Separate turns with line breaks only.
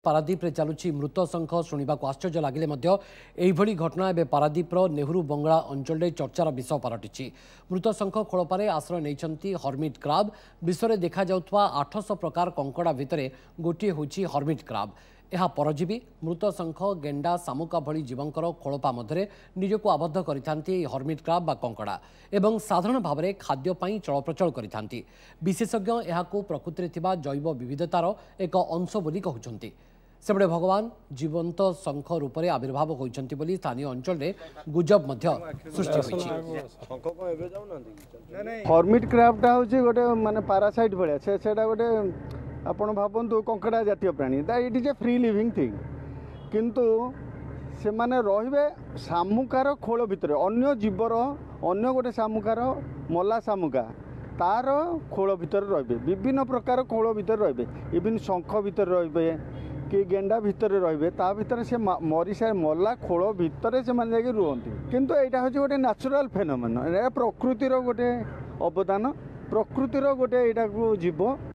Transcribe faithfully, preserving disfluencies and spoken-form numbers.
पारादीप रे चलुची मृत शंख शुणा आश्चर्य लगिले यही घटना एवं पारादीपर नेहरू बंगला अंचल में चर्चार विषय पलटि मृत शंख खोलपारे आश्रय नहीं हर्मिट क्राब विश्व में देखा आठश प्रकार कंकड़ा भितर गोटे हूँ हर्मिट क्राब। यह परजीवी मृत शंख गेंडा शामुका भली जीवंकर खोलपा मध्य निजक आबद्ध करते हर्मिट क्राब बा कंकड़ा एवं साधारण भाव में खाद्यपाई चलप्रचल करते विशेषज्ञ यह प्रकृति में जैव विविधतार एक अंश बोली कहते सेबड़े भगवान जीवंत शंख रूप से आविर्भाव होती स्थानीय अंचल में गुजब सृष्टि
हर्मिट क्राबटा हूँ गोटे माने पारासाइट भाया गोटे आपण भावतु कंकड़ा जातीय प्राणी that it is a free living thing किंतु से माने रहिबे शामुकार खोल भितर अन्य जीवर अन्य गोटे शामुकार मला शामुका तार खोल भितर रहिबे विभिन्न प्रकार खोल भितर रहिबे इवन शंख भितर रहिबे कि गेंडा भितर रहिबे ता भितर से मरीसा मला खोल भितर से माने जाके रुहंती किंतु एटा होची गोटे नेचुरल फेनोमेन एटा प्रकृतिर गोटे अवदान प्रकृतिर गोटे एटा को जीव।